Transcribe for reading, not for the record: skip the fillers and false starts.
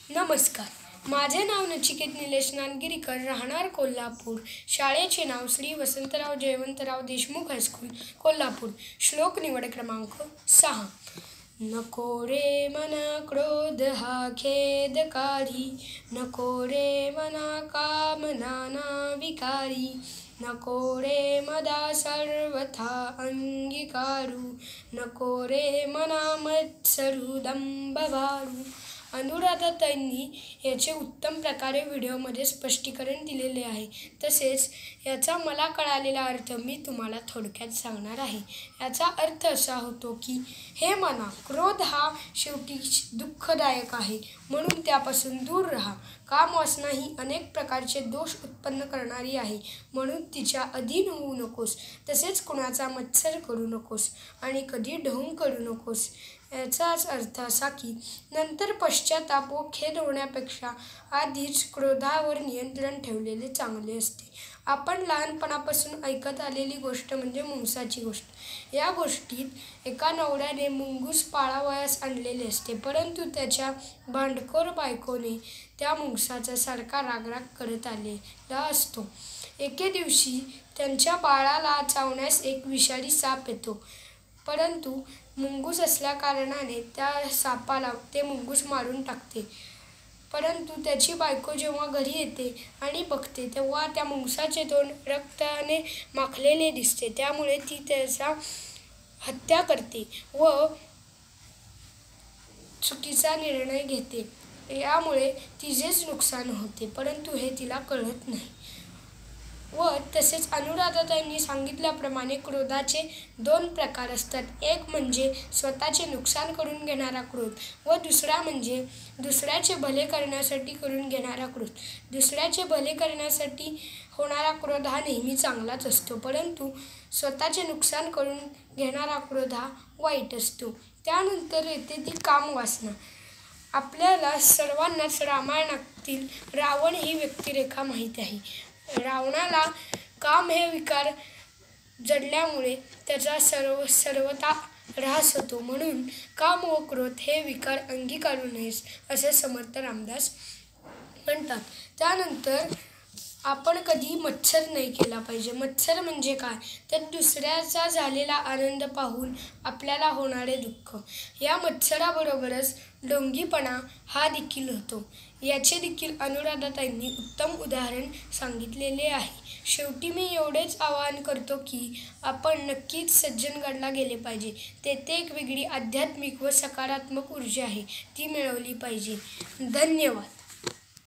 नमस्कार. माझे नाव नचिकेत निलेश नानगिरीकर, राहणार कोल्हापूर. शाळेचे नाव श्री वसंतराव जयवंतराव देशमुख हायस्कूल, कोल्हापूर. श्लोक निवड क्रमांक 6. नको रे मना क्रोध हा खेदकारी, नको रे मना कामना विकारी, नको रे मदा सर्वथा अंगीकारू, नको रे मना मत्सरू दंभभारू. अनुराधाताईंनी याचे उत्तम प्रकारे व्हिडिओमध्ये स्पष्टीकरण दिलेले आहे. तसेच याचा मला कळालेला अर्थ मी तुम्हाला थोडक्यात सांगणार आहे. याचा अर्थ असा होतो की हे मना, क्रोध हा शेवटी दुःखदायक आहे, म्हणून त्यापासून दूर राहा. कामवासना ही अनेक प्रकारचे दोष उत्पन्न करणारी आहे, म्हणून तिच्या अधीन होऊ नकोस. तसेच कुणाचा मत्सर करू नकोस आणि कधी ढोंग करू नकोस. याचाच अर्थ असा की नंतर पश्चाताप व खेद होण्यापेक्षा आधीच क्रोधावर नियंत्रण ठेवलेले चांगले असते. आपण लहानपणापासून ऐकत आलेली गोष्ट म्हणजे मुंगसाची गोष्ट. या गोष्टीत एका नवऱ्याने मुंगूस पाळावयास आणलेले असते, परंतु त्याच्या भांडखोर बायकोने त्या मुंगसाचा सारखा रागराग करत आलेला असतो. एके दिवशी त्यांच्या बाळाला चावण्यास एक विषारी साप येतो, परंतु मुंगूस असल्याकारणाने त्या सापाला ते मुंगूस मारून टाकते. परंतु त्याची बायको जेव्हा घरी येते आणि बघते तेव्हा त्या मुंगसाचे तोंड रक्ताने माखलेले दिसते. त्यामुळे ती त्याचा हत्या करते व चुकीचा निर्णय घेते. यामुळे तिचेच नुकसान होते, परंतु हे तिला कळत नाही. व तसेच अनुराधाताईंनी सांगितल्याप्रमाणे क्रोधाचे 2 प्रकार असतात. एक म्हणजे स्वतःचे नुकसान करून घेणारा क्रोध व दुसरा म्हणजे दुसऱ्याचे भले करण्यासाठी करून घेणारा क्रोध. दुसऱ्याचे भले करण्यासाठी होणारा क्रोध हा नेहमी चांगलाच असतो, परंतु स्वतःचे नुकसान करून घेणारा क्रोध हा वाईट असतो. त्यानंतर येते ती कामवासना. आपल्याला सर्वांनाच रामायणातील रावण ही व्यक्तिरेखा माहीत आहे. रावणाला काम हे विकार जडल्यामुळे त्याचा सर्वथा ऱ्हास होतो. म्हणून काम व क्रोध हे विकार अंगीकारू नयेस असे समर्थ रामदास म्हणतात. त्यानंतर आपण कधी मत्सर नाही केला पाहिजे. मत्सर म्हणजे काय, तर दुसऱ्याचा झालेला आनंद पाहून आपल्याला होणारे दुःख. या मत्सराबरोबरच ढोंगीपणा हा देखील होतो. याचे देखील अनुराधाताईंनी उत्तम उदाहरण सांगितलेले आहे. शेवटी मी एवढेच आवाहन करतो की आपण नक्कीच सज्जनगडला गेले पाहिजे. तेथे एक वेगळी आध्यात्मिक व सकारात्मक ऊर्जा आहे, ती मिळवली पाहिजे. धन्यवाद.